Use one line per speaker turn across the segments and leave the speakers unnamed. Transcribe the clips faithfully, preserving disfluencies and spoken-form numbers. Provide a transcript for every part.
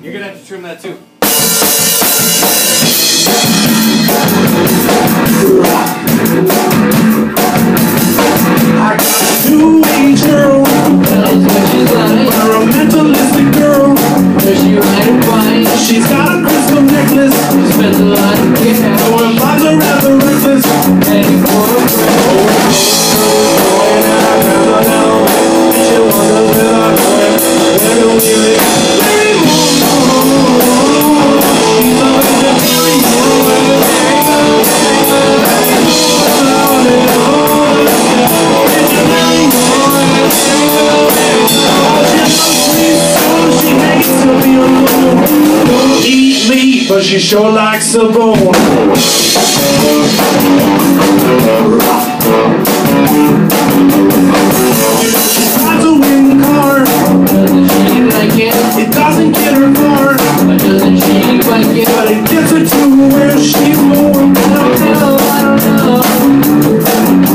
You're gonna have to trim that too.
I got a new age girl,
That's what she's like.
environmentalistic girl.
Does she ride a bike?
She's got a crystal necklace,
She spends a lot of cash.
going by the rather reckless.
Ready for a friend.
She wonders where I'm going, where do we live? She's always a very eat meat, but she sure likes a bone. She drives a wing car,
Doesn't she like it?
it doesn't get her far,
But doesn't she like it?
but it gets her to where she's going.
I don't know, I don't know.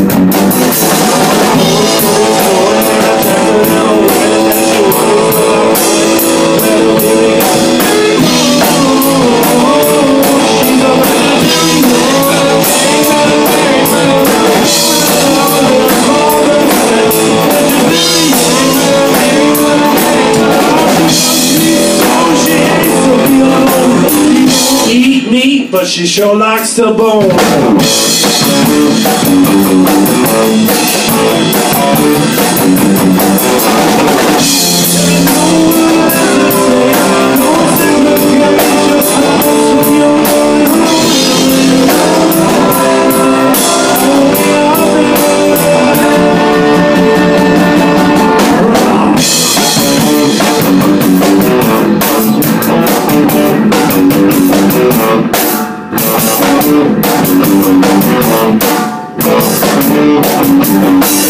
Eat meat, but she sure likes the bone.
Thank you.